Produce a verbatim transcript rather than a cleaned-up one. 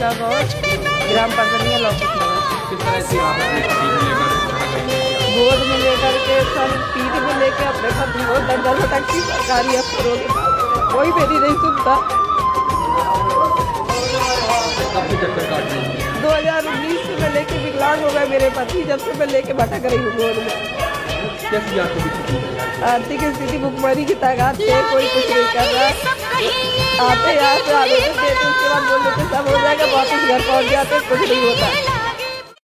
का गाँव ग्राम परसनिया लौकत नगर। किस तरह से आप अपने पति को लेकर गोद में लेकर के सर पीठ में लेके अपने पति को दर दर भटकती सरकारी अफसरों के पास, कोई मेरी नहीं सुनता। आपके चक्कर काट रही है। दो हजार उन्नीस से मैं लेके विकलांग हो गए मेरे पति, जब से मैं लेके भटक रही हूँ गोद में। कैसी आर्थिक स्थिति है? आर्थिक स्थिति भुखमरी की तादाद से कोई कुछ नहीं कर रहा। आते यहाँ से आगे देते उसके बाद बोल देते सब हो जाएगा, वापस घर पहुँच जाते कुछ नहीं होता।